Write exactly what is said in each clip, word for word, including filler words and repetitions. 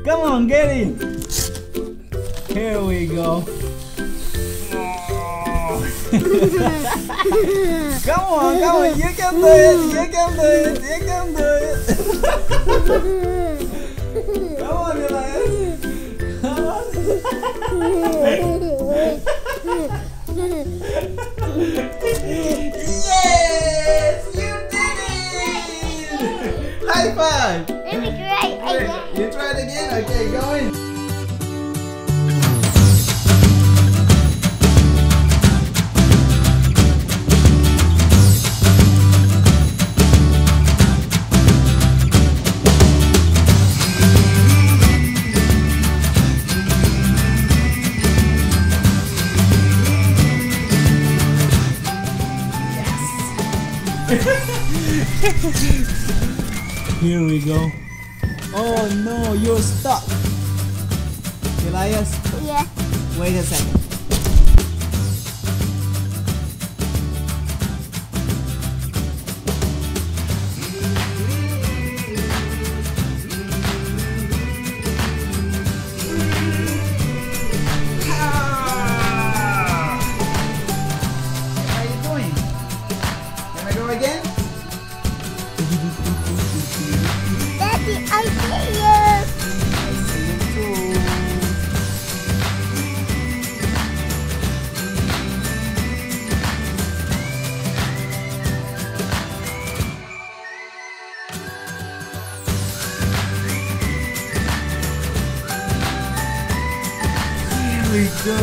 Come on, get in. Here we go. Come on, come on, you can do it, you can do it, you can do it. Come on, Elias. Come on. Yes, you did it! High five! Let me try again. You try it again? Okay, go in. Here we go. Oh no, you're stuck. Elias? Yeah. Wait a second. Ah! How are you doing? Can I go again? Daddy, I see you. I see you too. Here we go.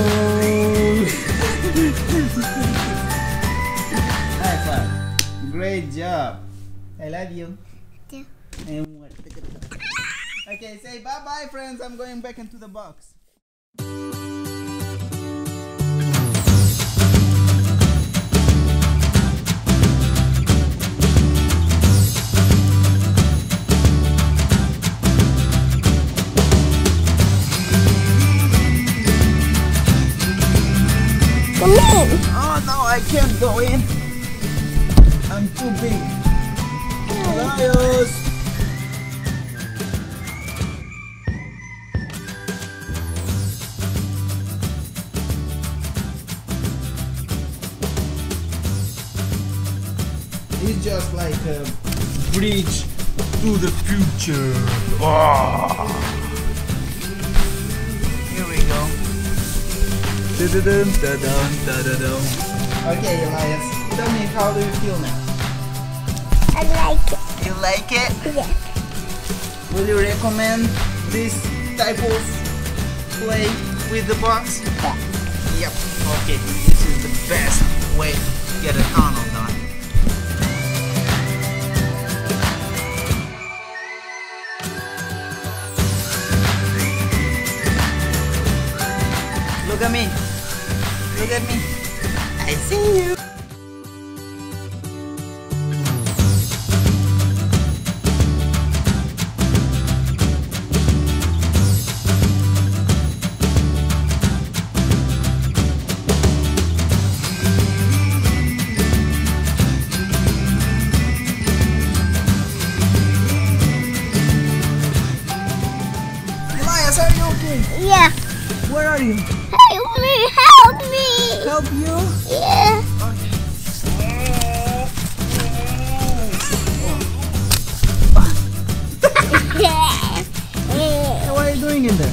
High five. Great job. I love you. Yeah. And what? Okay, say bye bye, friends. I'm going back into the box. Come in. Oh no, I can't go in. I'm too big. Elias. It's just like a bridge to the future. Oh. Here we go. Da-da-dum, da-dum, da-da-dum. Okay, Elias, tell me, how do you feel now? I like it. You like it? Yeah. Will you recommend this type of play with the box? Yeah. Yep. Okay, this is the best way to get a tunnel done. Look at me. Look at me. I see you. Elias, are you okay? Yeah. Where are you? Help me! Help me! Help you? Yeah. Okay. What are you doing in there?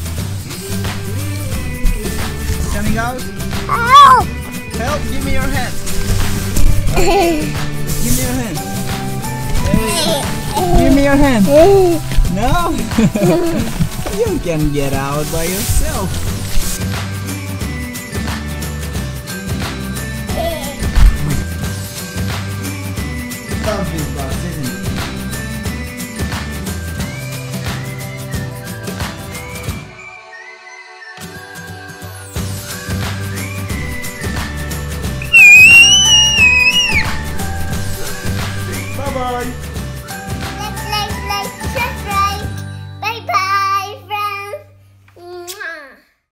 Coming out? Help! Help! Give me your hand. Okay. Give me your hand. Hey. Give me your hand. No? You can get out by yourself.